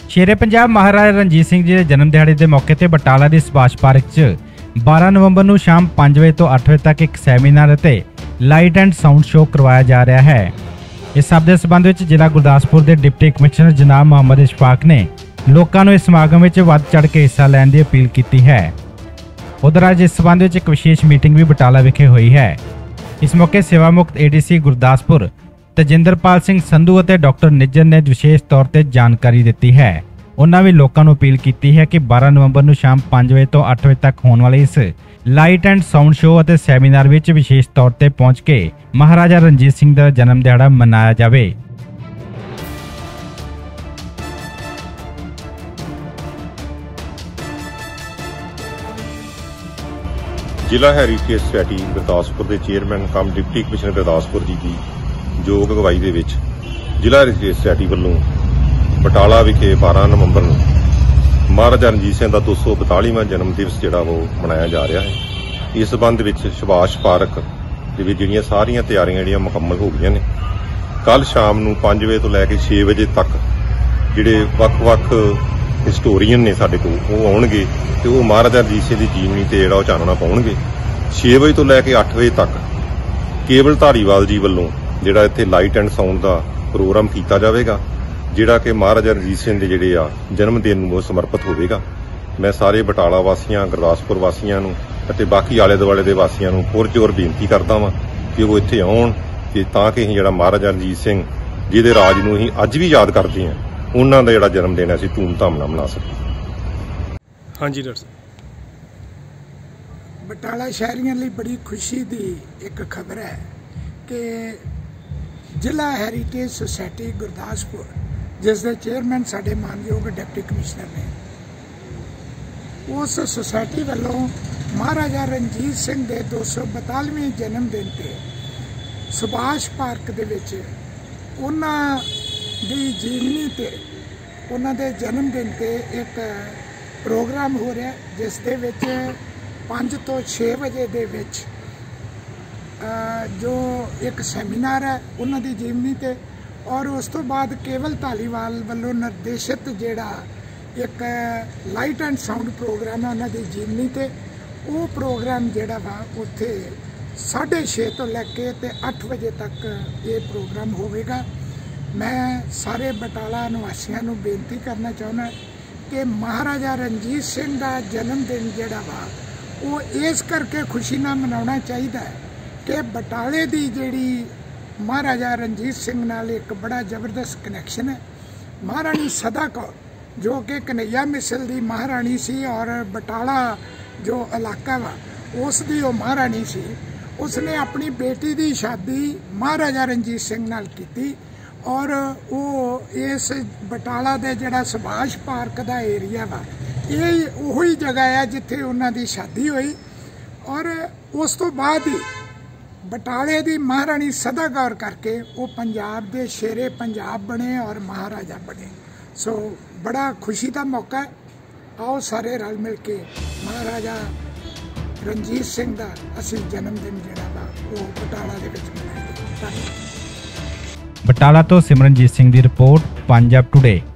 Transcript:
शेरे पंजाब महाराजा रणजीत सिंह जी के जन्म दिहाड़े के मौके पर बटाला के सुभाष पार्क च 12 नवंबर को शाम 5 बजे तो 8 बजे तक एक seminar light and sound show करवाया जा रहा है। इस सब के संबंध में जिला गुरदासपुर के डिप्टी कमिश्नर जनाब मोहम्मद इशफाक ने लोगों को इस समागम में वध चढ़ के हिस्सा लैन की अपील की है। उधर अज इस संबंध में एक विशेष मीटिंग भी बटाला विखे हुई है। इस मौके सेवा मुक्त एडीसी गुरदासपुर तजिंदरपाल सिंह संधू और डॉक्टर निज्जर ने विशेष तौर पर जानकारी दी है। उन्होंने भी लोगों को अपील की है कि 12 नवंबर को शाम 5 बजे तो 8 बजे तक होने वाले इस लाइट एंड साउंड शो और सैमीनार में विशेष तौर पर पहुंच के महाराजा रणजीत सिंह का जन्म दिहाड़ा मनाया जाए। जिला हैरीटेज सोसाइटी गुरदासपुर के chairman cum deputy commissioner Gurdaspur ji की योग अगवाई दे विच जिला हैरीटेज सोसाइटी वालों बटाला विखे 12 नवंबर को महाराजा रणजीत सिंह का 242वां जन्म दिवस जिहड़ा वो मनाया जा रहा है। इस संबंध में सुभाष पार्क दे जिहड़ियां सारियां तैयारियां जिहड़ियां मुकम्मल हो गई ने। कल शाम को 5 बजे तो लैके 6 बजे तक जिहड़े वख-वख हिस्टोरीयन ने साडे कोल वो आउणगे ते वो महाराजा रणजीत सिंह की जीवनी ते जिहड़ा चानना पाउणगे। 6 बजे तो लैके 8 बजे तक केवल धारीवाल जी वालों जिहड़ा इत्थे लाइट एंड साउंड का प्रोग्राम किया जाएगा, जिहड़ा कि महाराजा रणजीत सिंह के जिहड़े आ जन्म दिन नूं समर्पित होवेगा। मैं सारे बटाला वासियों गुरदासपुर वासियों नूं अते बाकी आले दुआले दे वासियों नूं पुरजोर बेनती करदा वां कि वो इत्थे आउण कि तां कि जिहड़ा महाराजा रणजीत सिंह जिहदे राज नूं असीं अज भी याद करदे हां, उन्हां दा जिहड़ा जन्म दिन असीं धूम-धाम नाल मना सकीए। हाँ जी डॉक्टर बटाला शहरियों लिए बड़ी खुशी की एक खबर है कि जिला हैरीटेज सोसाइटी गुरदासपुर जिसके चेयरमैन साडे मानयोग डिप्टी कमिश्नर ने उस सोसाइटी वालों महाराजा रणजीत सिंह के 242वें जन्मदिन पे सुभाष पार्क दे विच उन्हां दी जीवनी ते उन्हां दे जन्मदिन ते एक प्रोग्राम हो रहा है जिस दे विच 5 तो 6 बजे दे विच जो एक सैमीनार है उन्हां दी जीवनी ते और उस तो बाद केवल धालीवाल वालों निर्देशित जिहड़ा एक लाइट एंड साउंड प्रोग्राम है उन्हां दी जीवनी ते वो प्रोग्राम जिहड़ा वा उत्थे 6:30 तो लैके ते 8 बजे तक ये प्रोग्राम होवेगा। मैं सारे बटाला निवासियों को बेनती करना चाहना कि महाराजा रणजीत सिंह का जन्मदिन जिहड़ा वा वो इस करके खुशी ना मनाना चाहिए कि बटाले की जिहड़ी महाराजा रणजीत सिंह नाल एक बड़ा जबरदस्त कनैक्शन है। महाराणी सदा कौर जो कि कन्हैया मिसल की महाराणी सी और बटाला जो इलाका वा उसकी वो महाराणी सी, उसने अपनी बेटी की शादी महाराजा रणजीत सिंह नाल की और वो इस बटाला दे जिहड़ा सुभाष पार्क का एरिया वा ये वही जगह है जिथे उन्हां दी शादी हुई और उस तो बाद ही बटाले की महाराणी सदा कौर करके वो पंजाब के शेरे पंजाब बने और महाराजा बने। सो बड़ा खुशी का मौका है। आओ सारे रल मिल के महाराजा रणजीत सिंह का असीं जन्मदिन जिहड़ा वा वो बटाला दे विच मनाइए। बटाला तो सिमरनजीत सिंह की रिपोर्ट, पंजाब टुडे।